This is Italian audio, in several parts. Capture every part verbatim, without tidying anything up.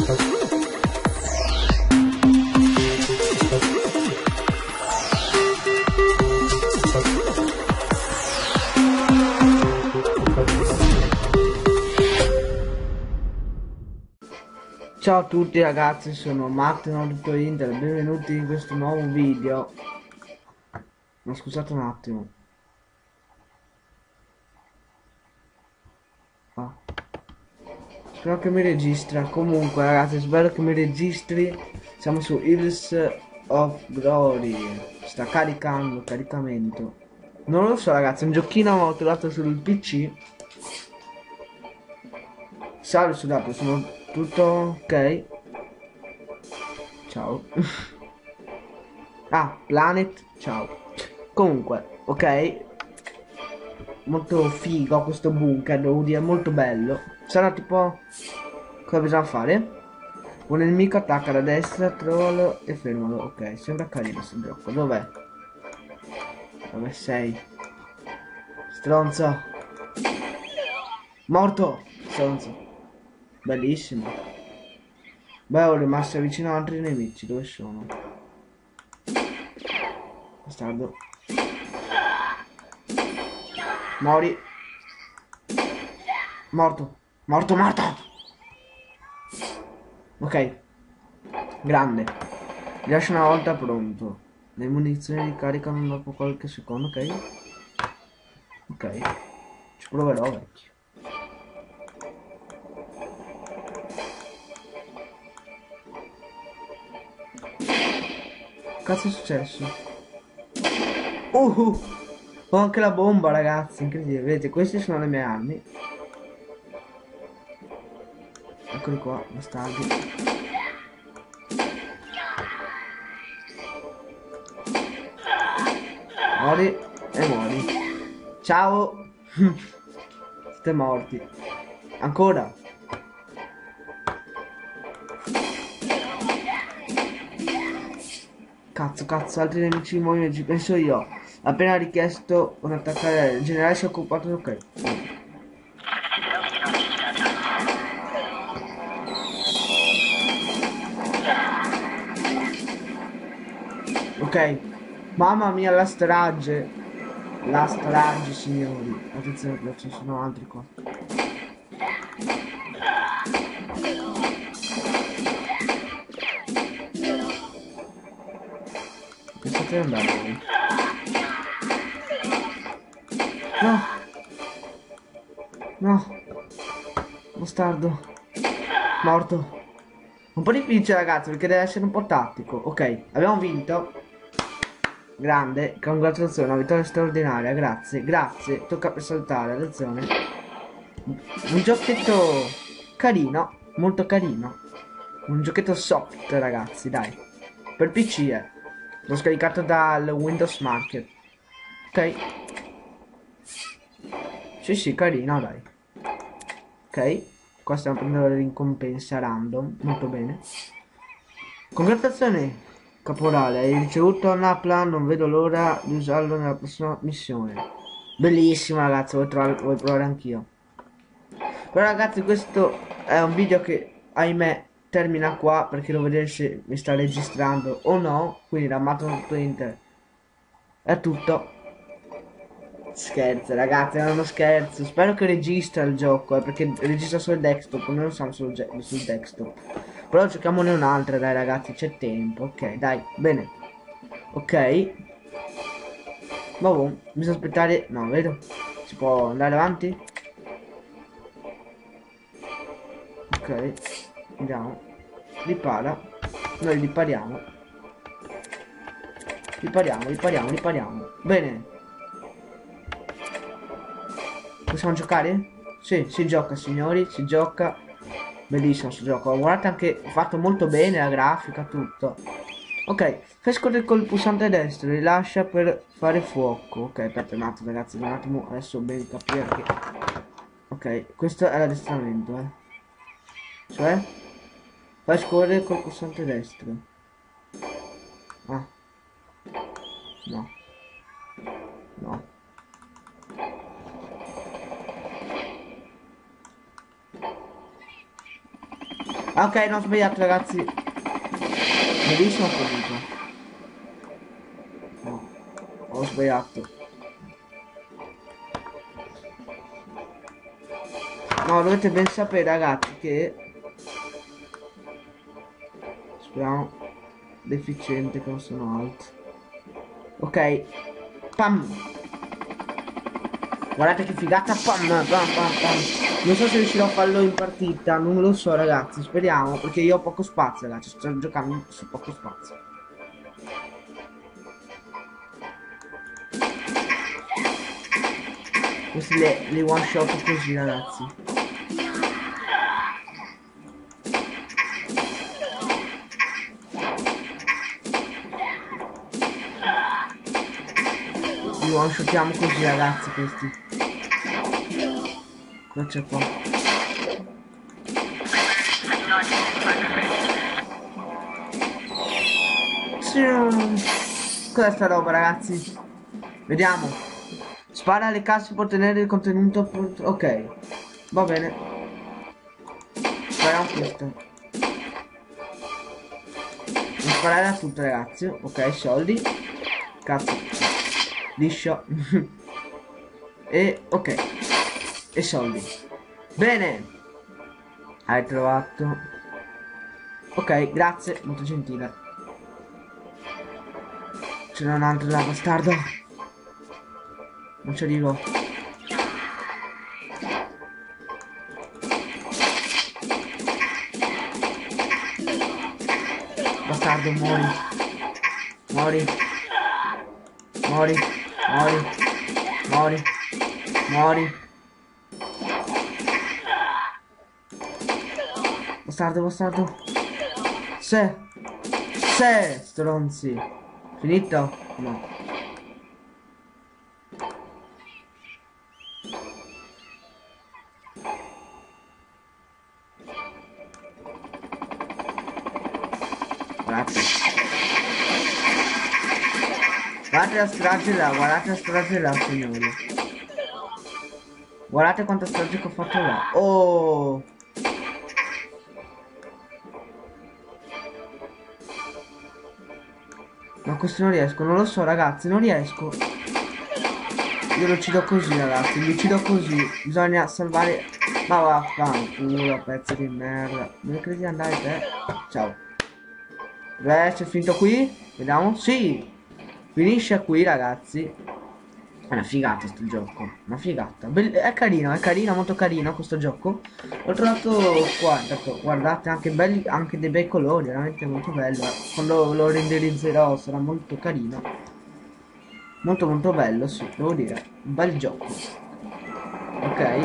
Ciao a tutti ragazzi, sono Matteo Tutto Inter, benvenuti in questo nuovo video. Ma scusate un attimo. Ah. Spero che mi registra. Comunque ragazzi, spero che mi registri. Siamo su Hills of Glory. Sta caricando, caricamento. Non lo so ragazzi, è un giochino ho trovato sul P C. Salve, scusate, sono tutto ok. Ciao. Ah, Planet, ciao. Comunque, ok. Molto figo questo bunker, devo dire, molto bello. Sarà tipo... Cosa bisogna fare? Un nemico attacca da destra, troll e fermalo. Ok, sembra carino questo gioco. Dov'è? Dove sei? Stronzo. Morto. Stronzo. Bellissimo. Beh, ho rimasto vicino ad altri nemici. Dove sono? Bastardo. Mori. Morto. Morto, morto. Ok. Grande. Rilascia una volta pronto. Le munizioni ricaricano dopo qualche secondo, ok? Ok. Ci proverò, vecchio. Cazzo è successo? Uh! Ho anche la bomba, ragazzi, incredibile. Vedete, queste sono le mie armi. Eccoli qua, bastardi. Muori e muori. Ciao! Siete morti. Ancora. Cazzo, cazzo, altri nemici in movimento, penso io. Appena richiesto un attaccare. Il generale si è occupato, ok. Ok. Mamma mia, la strage. La strage, signori. Attenzione, ce ne sono altri qua. Pensate di andare voi. No. No. Bastardo. Morto. Un po' difficile ragazzi perché deve essere un po' tattico. Ok, abbiamo vinto. Grande, congratulazioni, una vittoria straordinaria, grazie, grazie. Tocca per saltare, attenzione. Un giochetto carino, molto carino. Un giochetto soft ragazzi, dai. Per P C è. L'ho scaricato dal Windows Market. Ok. Sì sì, carino, dai. Ok. Qua stiamo prendendo le ricompense random, molto bene. Congratulazioni caporale, hai ricevuto un Naplan, non vedo l'ora di usarlo nella prossima missione. Bellissimo ragazzi, vuoi, vuoi provare anch'io. Però ragazzi questo è un video che ahimè termina qua perché devo vedere se mi sta registrando o no. Quindi da Matteo Inter è tutto. Scherzo ragazzi, è uno scherzo. Spero che registra il gioco eh, perché registra solo il desktop. Noi non siamo solo sul desktop. Però giochiamone un'altra dai ragazzi, c'è tempo. Ok dai, bene. Ok. Vabbè, bisogna aspettare. No, vedo. Si può andare avanti. Ok. Andiamo. Ripara. Noi ripariamo. Ripariamo, ripariamo, ripariamo. Bene. Possiamo giocare? Sì, si gioca signori, si gioca. Bellissimo questo gioco. Guardate anche fatto molto bene la grafica, tutto. Ok, fai scorrere col pulsante destro, rilascia per fare fuoco. Ok, aspetta un attimo ragazzi, un attimo, adesso ben capire che... Ok, questo è l'addestramento, eh. Cioè, fai scorrere col pulsante destro. Ah. No. No. Ah, ok, non ho sbagliato ragazzi. Benissimo comunque. No, ho sbagliato. No, dovete ben sapere ragazzi che... Speriamo deficiente che non sono alto. Ok. Pam. Guardate che figata. Pam, pam, pam, pam. Non so se riuscirò a farlo in partita. Non lo so ragazzi. Speriamo. Perché io ho poco spazio ragazzi. Sto giocando su poco spazio. Questi le, le one shot così ragazzi. Li one shotiamo così ragazzi questi. Cosa c'è qua? Cos'è sta roba ragazzi? Vediamo. Spara alle casse per ottenere il contenuto. Ok. Va bene. Spariamo questo. Non sparare a tutto ragazzi. Ok, soldi. Cazzo. Liscio. E ok. E soldi. Bene. Hai trovato. Ok, grazie. Molto gentile. C'era un altro là, bastardo. Non ci arrivo. Bastardo, muori. Muori. Muori. Muori. Muori. Muori. Bastardo, bastardo. Se. Se. Stronzi. Finito? No. Guardate. Guardate la strage là, guardate la strage là, signori. Guardate quanta strage che ho fatto là. Oh! Ma questo non riesco, non lo so ragazzi, non riesco. Io lo uccido così ragazzi, li uccido così. Bisogna salvare... Ma vaffanculo, pezzo di merda. Dove credi di andare te? Ciao. Beh, c'è finito qui? Vediamo. Sì! Finisce qui ragazzi. È una figata sto gioco. Una figata. Bell è carino, è carino, molto carino questo gioco. L'ho trovato qua, intanto, guardate, anche belli, anche dei bei colori, veramente molto bello. Quando lo renderizzerò sarà molto carino. Molto molto bello, sì, devo dire. Un bel gioco. Ok.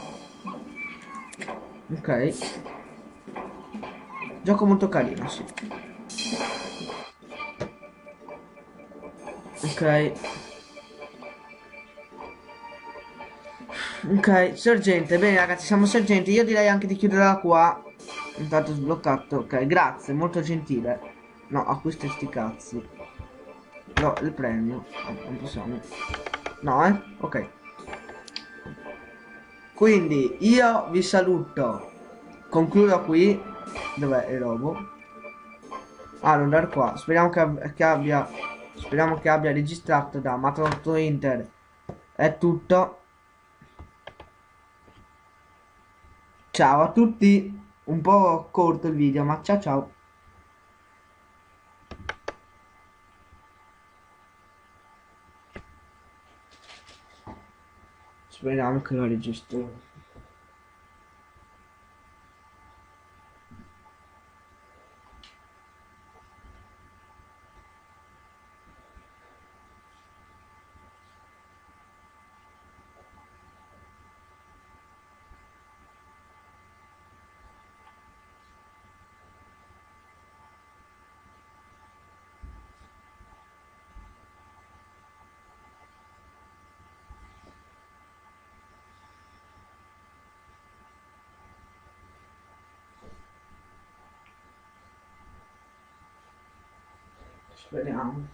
Ok. Gioco molto carino, sì. Ok. Ok, sergente, bene ragazzi, siamo sergenti. Io direi anche di chiuderla qua. Intanto sbloccato. Ok, grazie, molto gentile. No, acquista sti cazzi. No, il premio. No, non possiamo. No, eh? Ok. Quindi io vi saluto. Concludo qui. Dov'è il robo? Ah, non andare qua. Speriamo che, ab che abbia. Speriamo che abbia registrato da Matrotto Inter. È tutto. Ciao a tutti. Un po' corto il video, ma ciao ciao. Speriamo che lo registro. Speriamo.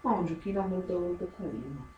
No, un giochino molto molto carino.